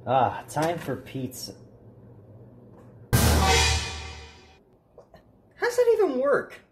Ah, time for pizza. How's that even work?